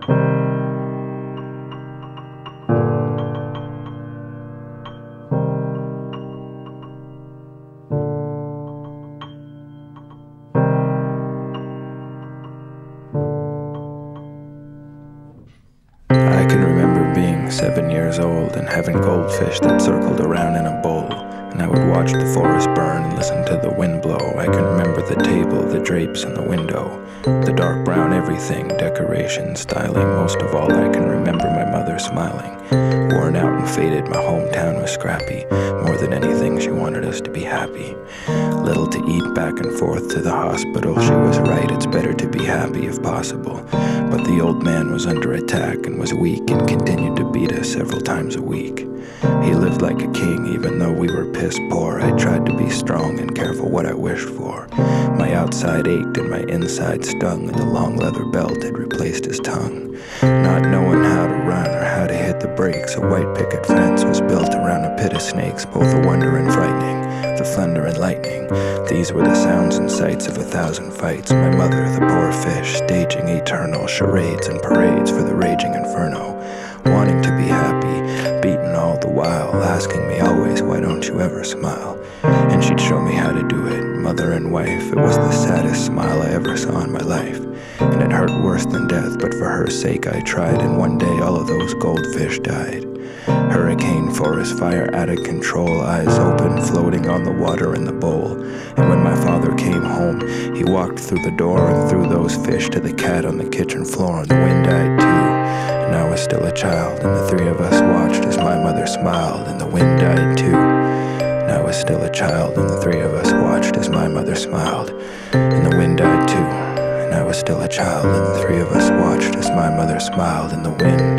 I can remember being 7 years old and having goldfish that circled around in a bowl, and I would watch the forest burn and listen to the wind blow. I can remember the table, the drapes in the window, the dark brown everything, decoration, styling. Most of all, I can remember my mother smiling. Worn out and faded, my hometown was scrappy. More than anything, she wanted us to be happy. Little to eat, back and forth to the hospital. She was right, it's better to be happy if possible. But the old man was under attack and was weak and continued to beat us several times a week. He lived like a king even though we were piss poor. I tried to be strong and careful what I wished for. My outside ached and my inside stung, and the long leather belt had replaced his tongue. Not knowing how to run or how to hit the brakes, a white picket fence was built around a pit of snakes, both a wonder and frightening, the thunder and lightning. These were the sounds and sights of 1,000 fights. My mother, the poor fish, staging eternal charades and parades for the raging inferno. Wanting to be happy, beaten all the while, asking me always, why don't you ever smile? And she'd show me how to do it, mother and wife. It was the saddest smile I ever saw in my life. And it hurt worse than death, but for her sake I tried, and one day all of those goldfish died. Hurricane, forest fire out of control, eyes open, floating on the water in the bowl. And when my father came home, he walked through the door and threw those fish to the cat on the kitchen floor, and the wind died too. And I was still a child, and the three of us watched as my mother smiled, and the wind died too. And I was still a child, and the three of us watched as my mother smiled, and the wind died too. And I was still a child, and the three of us watched as my mother smiled, and the wind